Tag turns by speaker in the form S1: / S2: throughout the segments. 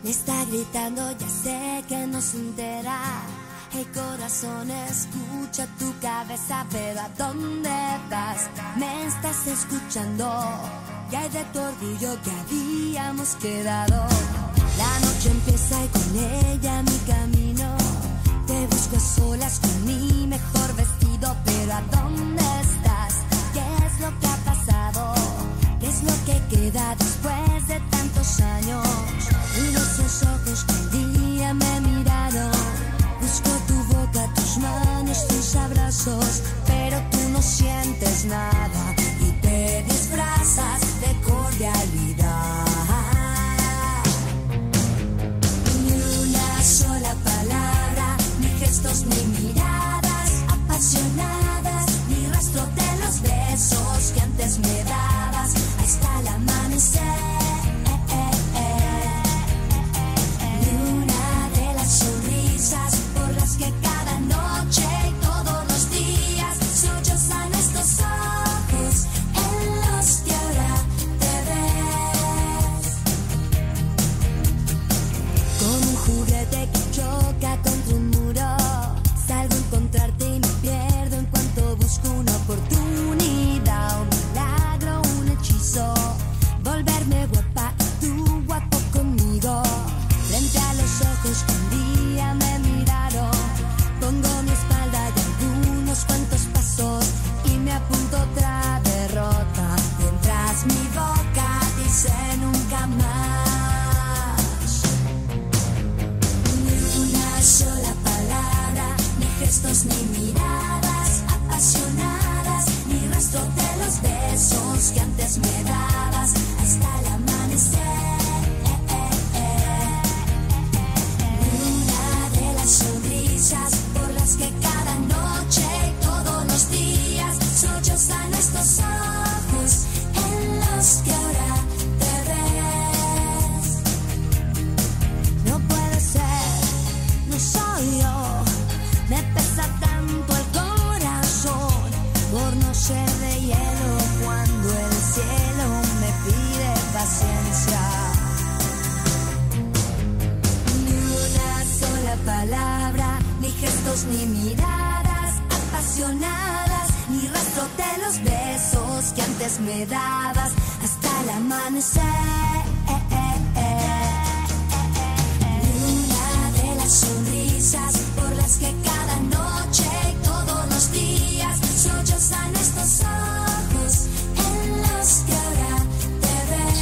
S1: Me está gritando, ya sé que no se entera. Hey corazón, escucha tu cabeza, pero ¿a dónde vas? Me estás escuchando. ¿Qué hay de tu orgullo que habíamos quedado? La noche empieza y con ella mi camino. Te busco a solas con mi mejor vestido, pero ¿a dónde estás? ¿Qué es lo que ha pasado? ¿Qué es lo que queda después de tantos años? Miro esos ojos que un día me miraron. Busco tu boca, tus manos, tus abrazos, pero tú no sientes nada y te disfrazas de cordialidad. Ni una sola palabra, ni gestos, ni miradas apasionadas, ni rastro de los besos que antes me dabas hasta el amanecer. Por las que cada noche y todos los días sollozan estos ojos en los que ahora te ves. Como un juguete que choca contra un muro, salgo a encontrarte y me pierdo en cuanto busco una oportunidad, un milagro, un hechizo, volverme guapa y tú guapo conmigo. Frente a los ojos que un día me miraron, pongo mi espalda y algunos cuantos pasos y me apunto otra derrota. Mientras mi boca dice nunca más. Ni una sola palabra, ni gestos, ni miradas apasionadas, ni rastro de los besos que antes me dabas hasta el amanecer. Sonrisas por las que cada noche y todos los días sollozan estos ojos en los que ahora te ves. No puede ser, no soy yo, me pesa tanto el corazón por no ser de hielo cuando el cielo me pide paciencia. Palabra, ni gestos, ni miradas apasionadas, ni rastro de los besos que antes me dabas hasta el amanecer. Ni una de las sonrisas por las que cada noche y todos los días sollozan estos ojos en los que ahora te ves.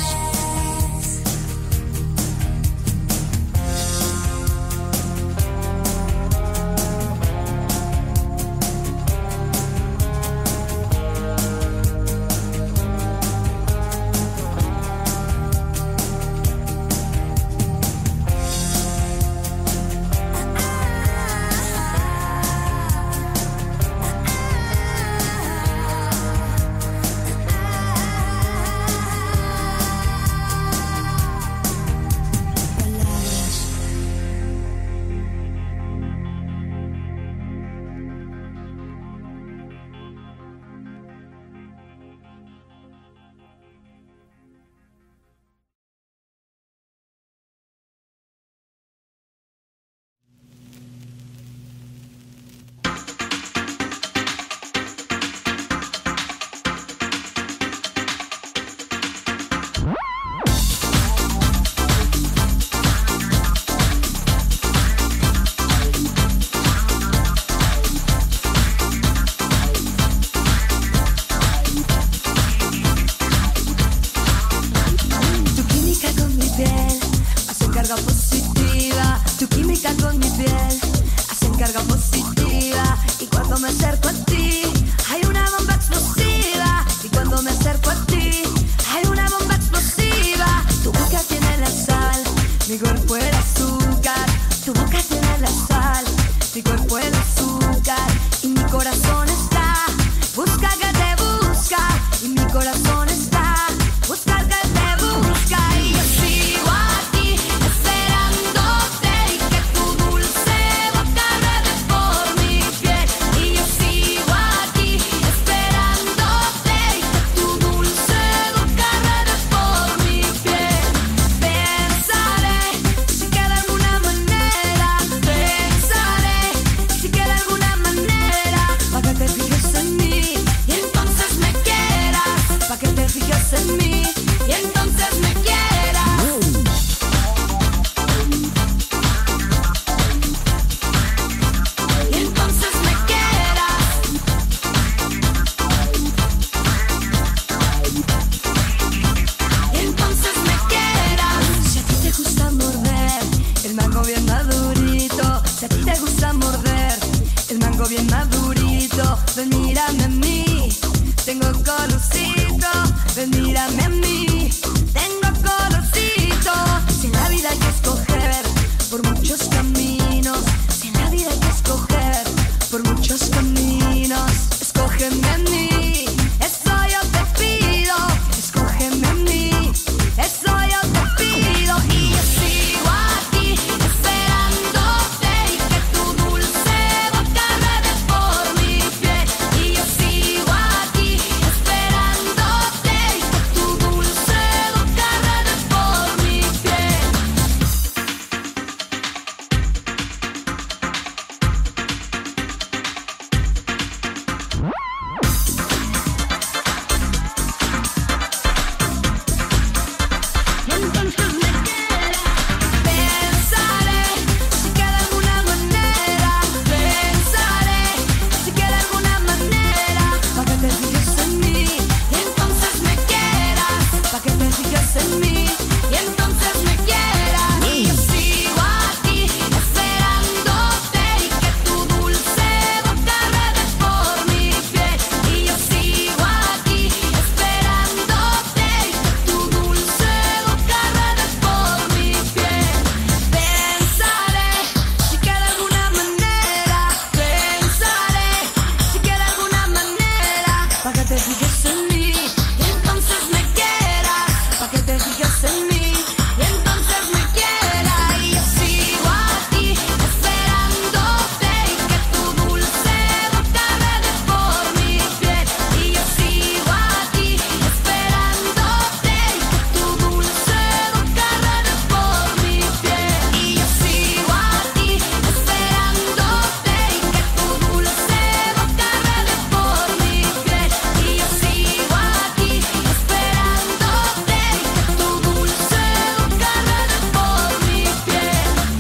S2: Igual
S1: fijes en mí y entonces me quieras. Y entonces me quieras. Y entonces me quieras. Si a ti te gusta morder el mango bien madurito, si a ti te gusta morder el mango bien madurito, ven mírame a mí, tengo colorcito, ven mírame a mí, tengo colorcito. Si en la vida hay que escoger por muchos caminos, si en la vida hay que escoger por muchos caminos, escógeme a mí, eso yo te pido, escógeme a mí, eso yo te pido. Y yo sigo aquí esperándote y que tu dulce boca ruede por mi piel. Y yo sigo aquí esperándote y que tu dulce boca ruede por mi piel. Y entonces me quieras. Pensaré si queda alguna manera, pensaré si queda alguna manera, pa' que te fijes en mí y entonces me quieras, pa' que te fijes en mí y entonces me quieras. Y yo sigo aquí esperándote y que tu dulce boca ruede por mi piel. Y yo sigo aquí esperándote y que tu dulce boca ruede por mi piel. Pensaré si queda alguna manera, pensaré si queda alguna manera, pa' que te fijes en mí y entonces me quieras, pa' que te fijes en mí y entonces me quieras. Y yo sigo aquí esperándote y que tu dulce boca ruede por mi piel. Y yo sigo aquí esperándote y que tu dulce boca ruede por mi piel. Y yo sigo aquí esperándote y que tu dulce boca ruede por mi piel. Y yo sigo aquí esperándote y que tu dulce boca ruede por mi piel.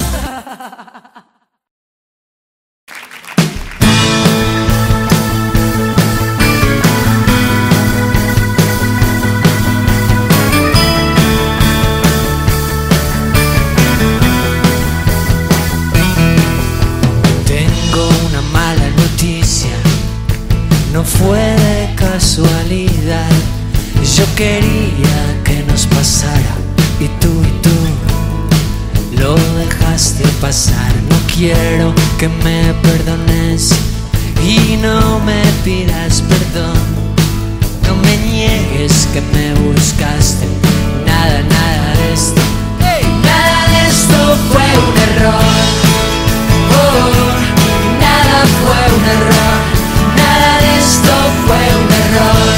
S2: Tengo una mala noticia, no fue de casualidad. Yo quería que nos pasara y tú lo dejaste pasar. No quiero que me perdones y no me pidas perdón. No me niegues que me buscaste. Nada de esto, nada de esto fue un error. Nada fue un error, nada de esto fue un error.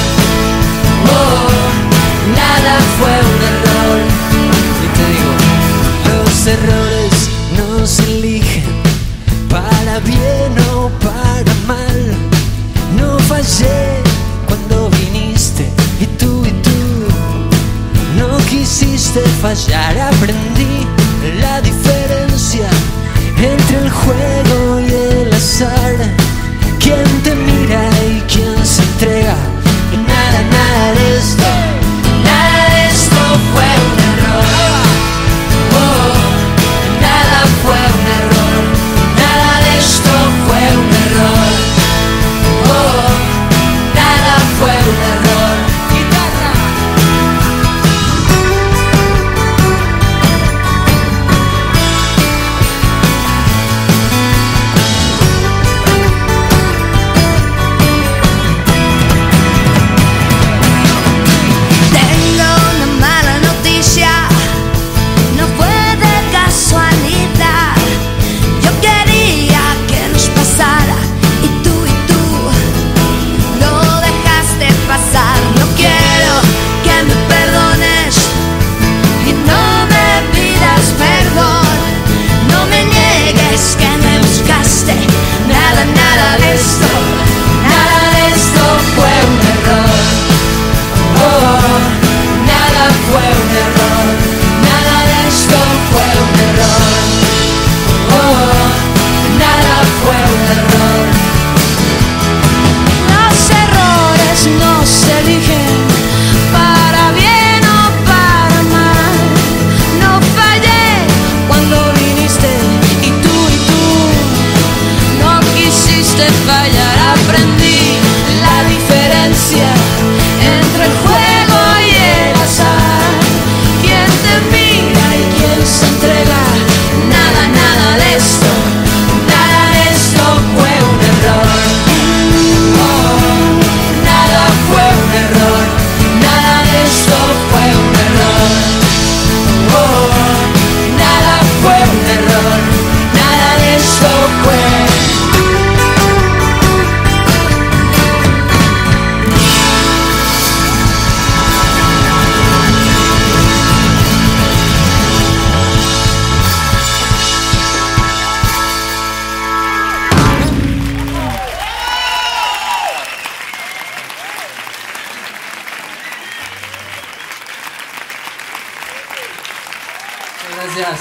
S2: Nada fue un error. Y te digo, los errores no se eligen para bien o para mal. No fallé cuando viniste y tú no quisiste fallar. Aprendí la diferencia entre el juego y el azar. Quién te mira y quién se entrega. Nada de esto, nada de esto fue un error. Nada fue un error, nada de esto fue un error. Nada fue un error. Guitarra. Gracias.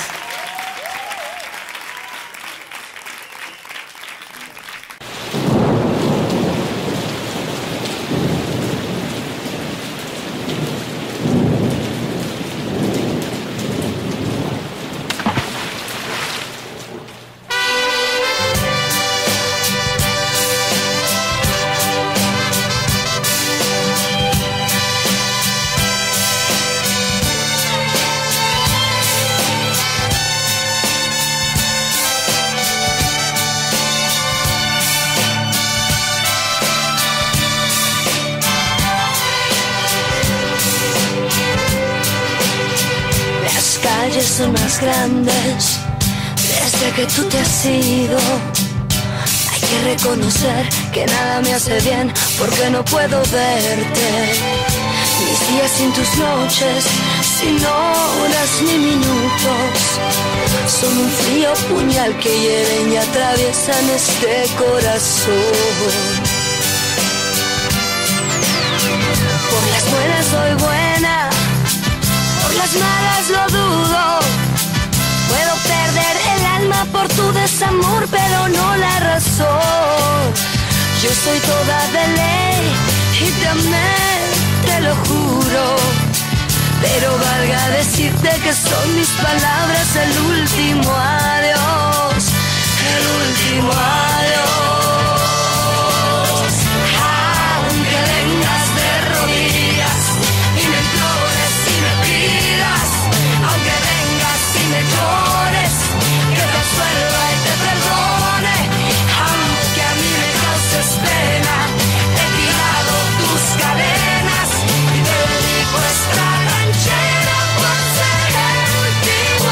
S1: Son más grandes desde que tú te has ido. Hay que reconocer que nada me hace bien porque no puedo verte. Mis días sin tus noches, sin horas ni minutos, son un frío puñal que hieren y atraviesan este corazón. Por las buenas soy buena, por las malas lo dudo. Puedo perder el alma por tu desamor, pero no la razón. Yo soy toda de ley y te amé, te lo juro. Pero valga decirte que son mis palabras el último adiós, el último adiós. Aunque vengas de rodillas y me implores y me pidas, aunque vengas y me llores, que te absuelva y te perdone, aunque a mí me causes pena, he tirado tus cadenas y te dedico esta ranchera por ser el último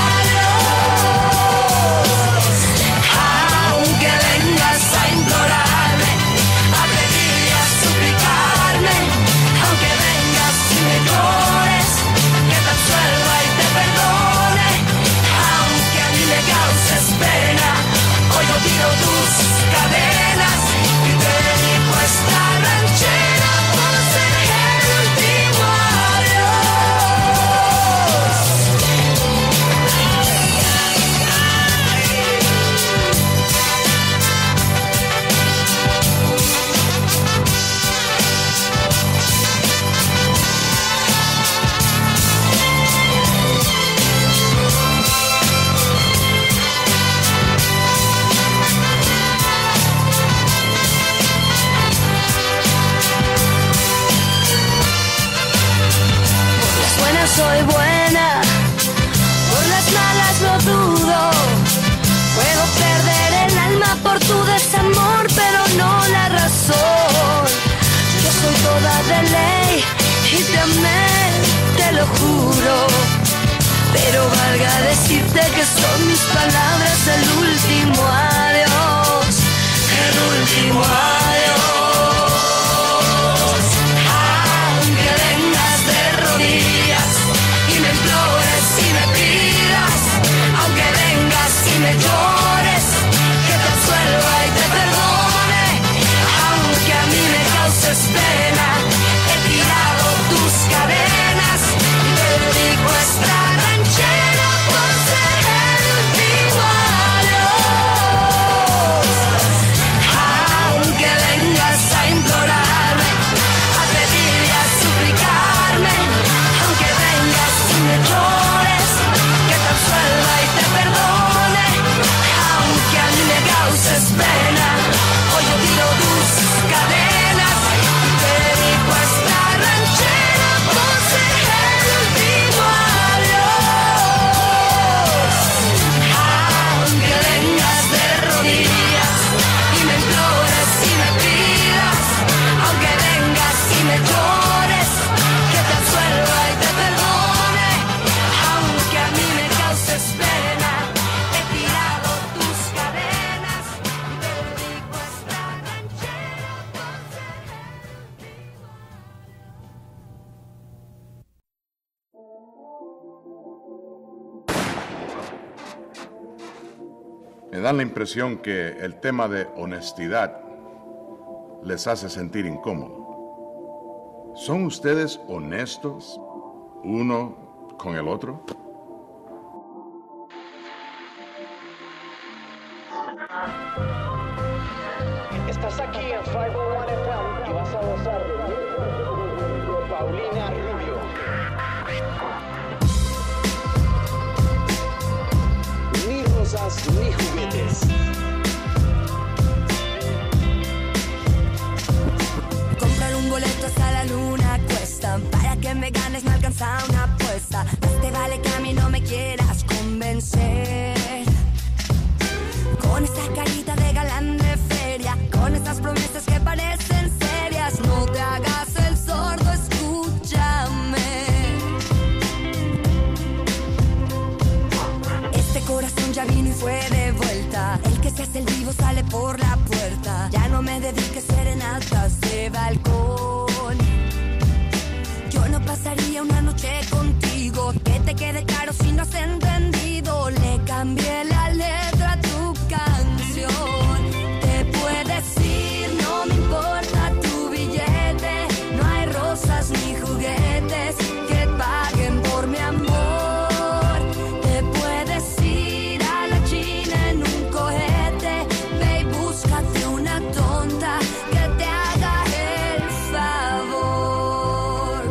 S1: adiós. Aunque vengas a implorarme, a pedir y a suplicarme, aunque vengas y me llores, que te absuelva y te perdone, aunque a mí me causes pena, hoy yo tiro tus cadenas y te dedico esta ranchera por ser el último adiós. Por las buenas soy buena, por las malas lo dudo. Puedo perder el alma por tu desamor, pero no la razón. Yo soy toda de ley y te amé, te lo juro. Pero valga decirte que son mis palabras el último adiós, el último adiós. Aunque vengas de rodillas y me implores y me pidas, aunque vengas y me llores, que te absuelva y te perdone, aunque a mí me causes pena, he tirado tus cadenas y te dedico esta ranchera por ser el último adiós. Aunque vengas a implorarme, a pedir y a suplicarme, aunque vengas y me llores, que te absuelva y te perdone, aunque a mí me causes pena, hoy yo tiro tus cadenas y te dedico esta ranchera por ser el último adiós. Aunque vengas de rodillas y me implores y me pidas, aunque vengas y me llores, que te absuelva y te perdone, aunque a mí me causes pena, he tirado tus cadenas y te dedico esta ranchera por ser el último.
S3: Me dan la impresión que el tema de honestidad les hace sentir incómodo. ¿Son ustedes honestos uno con el otro?
S4: 501 FM y vas a gozar de Paulina Rubio. Ni rosas ni juguetes.
S1: Comprar un boleto hasta la luna cuesta. Para que me ganes me alcanza una apuesta. Más te vale que a mí no me quieras convencer. Con esa carita de galán de feria, con esas promesas que parecen serias, no te hagas el sordo, escúchame. Este corazón ya vino y fue de vuelta. El que se hace el vivo sale por la puerta. Ya no me dediques serenatas de balcón. Yo no pasaría una noche contigo. Que te quede claro si no has entendido. Le cambié la letra a tu canción. Te puedes ir, no me importa tu billete. No hay rosas ni juguetes que paguen por mi amor. Te puedes ir a la China en un cohete. Ve y búscate una tonta que te haga el favor.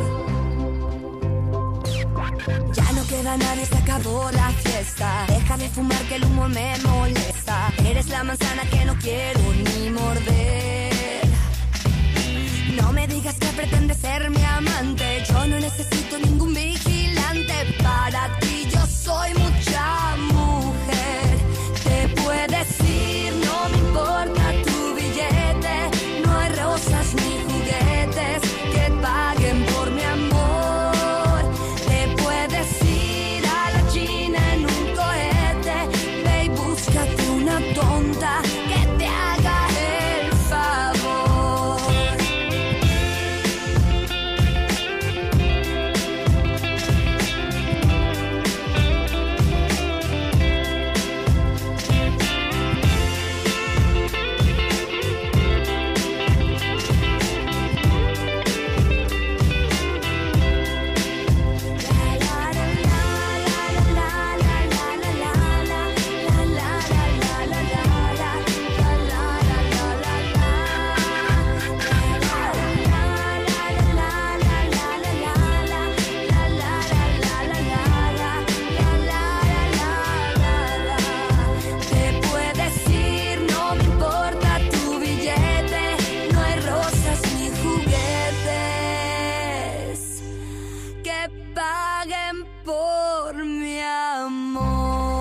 S1: Ya no queda nadie, se acabó la fiesta. Deja de fumar que el humo me molesta. Eres la manzana que no quiero ni morder. No me digas que pretendes ser mi amante. Yo no necesito ningún vigilante. Para ti yo soy mucha mujer. Te puedes ir, no me importa tu billete. No hay rosas ni juguetes que paguen por mi amor. Te puedes ir a la China en un cohete. Ve y búscate una tonta que te haga el favor. Te puedes ir, no me importa tu billete. No hay rosas ni juguetes que paguen por mi amor.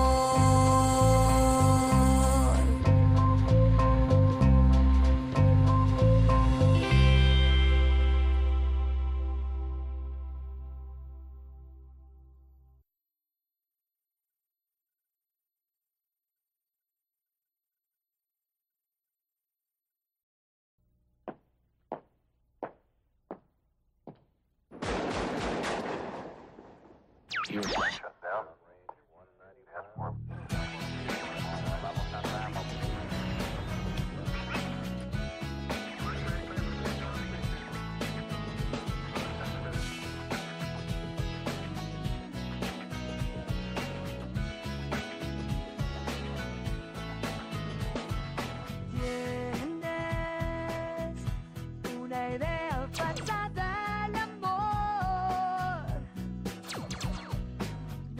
S1: Tienes una idea falsa del amor.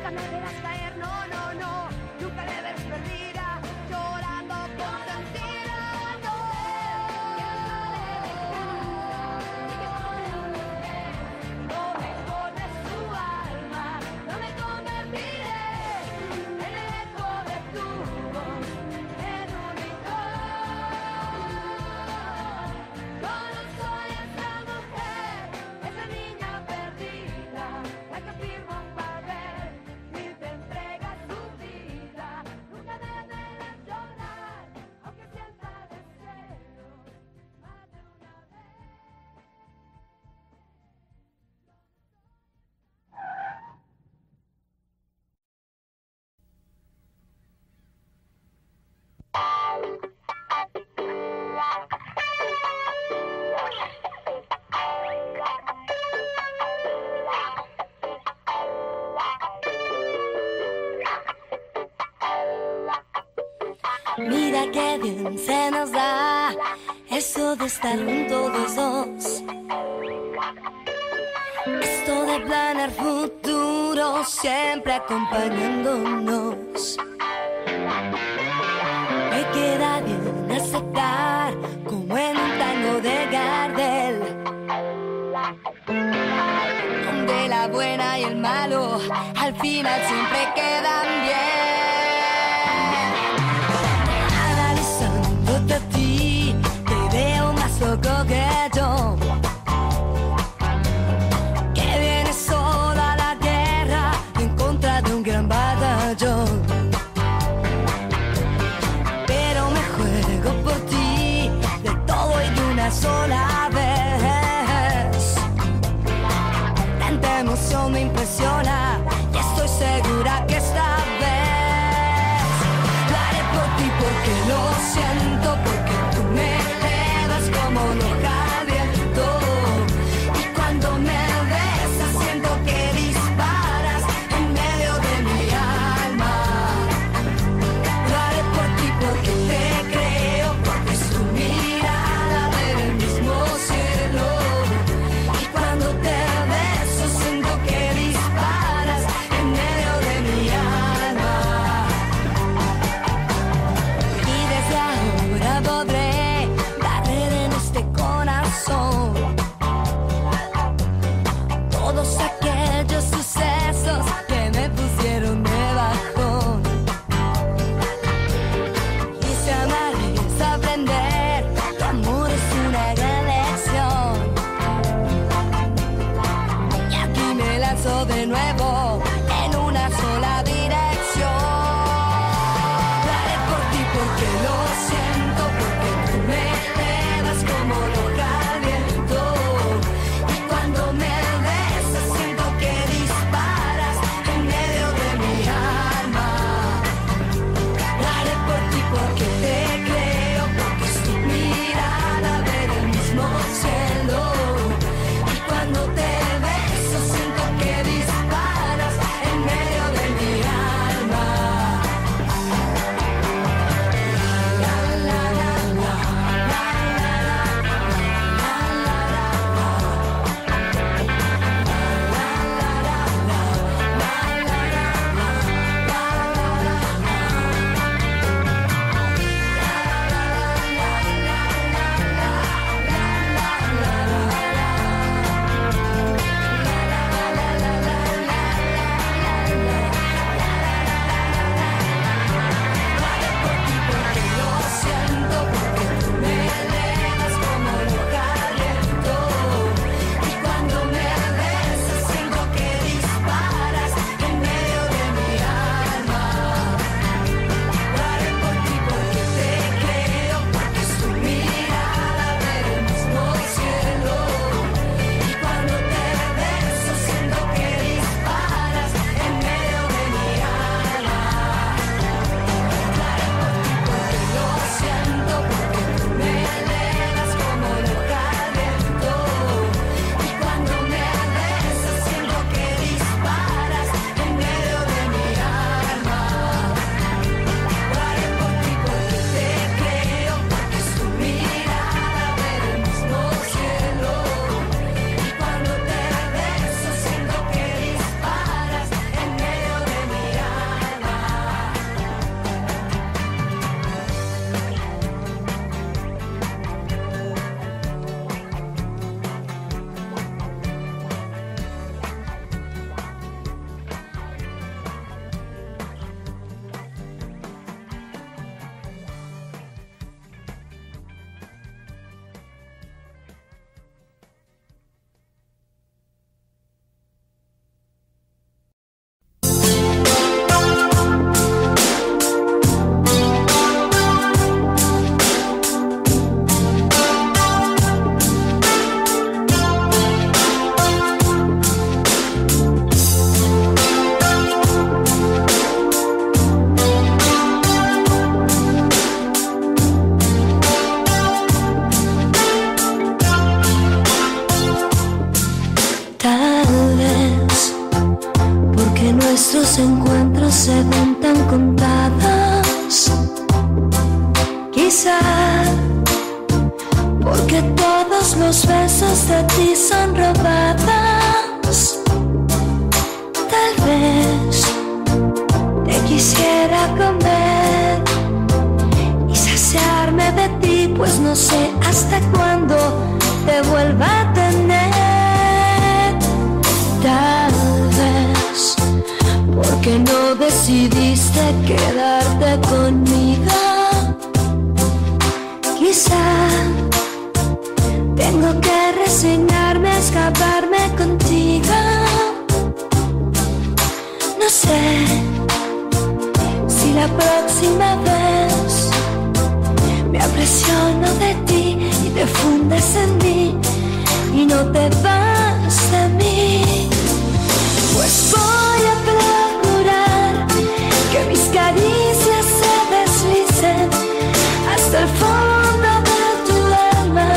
S1: no debas caer, no, no, no, nunca debes perdida, llorando por sentido, no. No me cortes tu alma, no me convertiré en el eco de tu voz, en único. Yo no soy esa mujer, esa niña perdida, la que firma un papel y te entrega su vida. Nunca debes llorar, aunque sienta deseos más de una vez. Mira qué bien se nos da eso de estar juntos los dos. Esto de planear futuro siempre acompañándonos. Me queda bien aceptar como en un tango de Gardel, donde la buena y el malo al final siempre quedan bien. Analizándote a ti, te veo más loco que yo, que vienes sola a la guerra en contra de un gran batallón. Pero me juego por ti, de todo y de una sola vez. Tanta emoción me impresiona y estoy segura que esta vez lo haré por ti porque lo siento, porque tú me elevas como loca al viento. Y cuando me besas siento que disparas en medio de mi alma. Lo haré por ti porque te creo, porque es tu mirada ver el mismo cielo. Y cuando te beso siento que disparas en medio de mi alma. Y desde ahora podré darle en este corazón todos aquellos sucesos que me pusieron de bajón. Y si amar es aprender, tu amor es una gran lección. Y aquí me lanzo de nuevo en una sola dirección. Lo haré por ti porque lo siento, porque tú me elevas como loca al viento. Y cuando me besas siento que disparas en medio de mi alma. Lo haré por ti porque te creo, porque es tu mirada ver el mismo cielo. Y cuando te beso siento que disparas se ven tan contadas. Quizá porque todos los besos de ti son robados. Tal vez te quisiera comer y saciarme de ti, pues no sé hasta cuándo te vuelva a tener. Tal vez porque no decidiste quedarte conmigo. Quizá tengo que resignarme a escaparme contigo. No sé si la próxima vez me apresiono de ti y te fundes en mí y no te vas de mí. Pues voy a procurar que mis caricias se deslicen hasta el fondo de tu alma.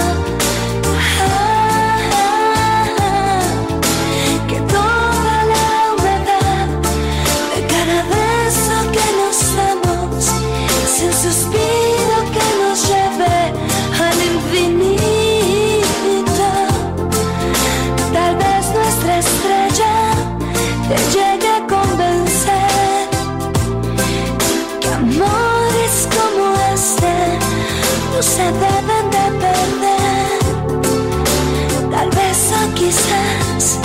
S1: Que toda la humedad de cada beso que nos damos sea un suspiro que nos lleve al infinito. Tal vez nuestra estrella te llegue a convencer que amores como este no se deben de perder. Tal vez o quizás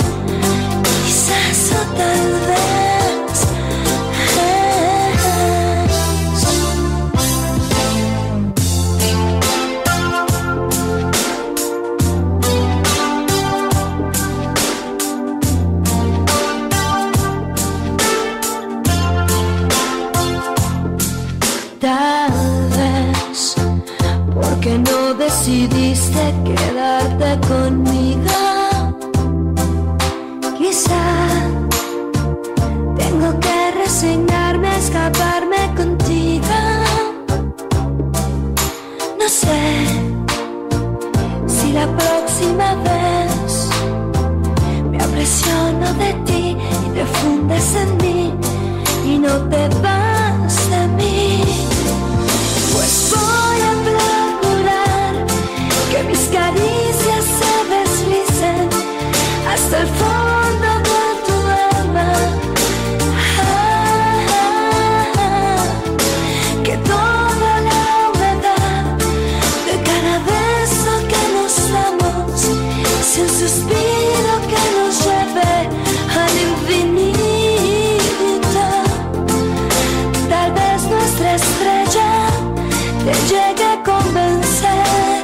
S1: o tal vez. Tal vez porque no decidiste quedarte conmigo. Quizá tengo que resignarme a escaparme contigo. No sé si la próxima vez me apresiono de ti y te fundes en mí y no te vas de mí. Pues voy a procurar que mis caricias se deslicen hasta el fondo de tu alma. Que toda la humedad de cada beso que nos damos sea un suspiro que nos lleve al infinito. Tal vez nuestra estrella te llegue a convencer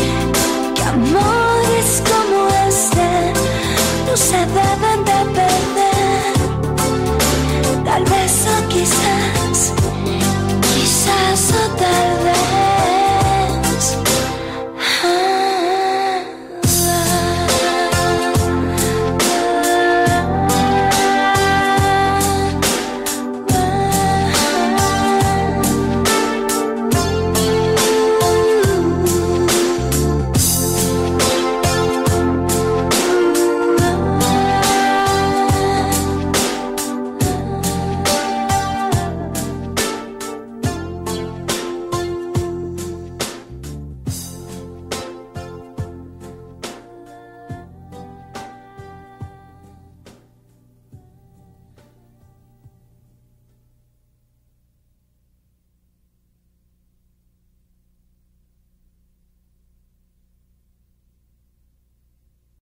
S1: que amores como este no se deben de perder.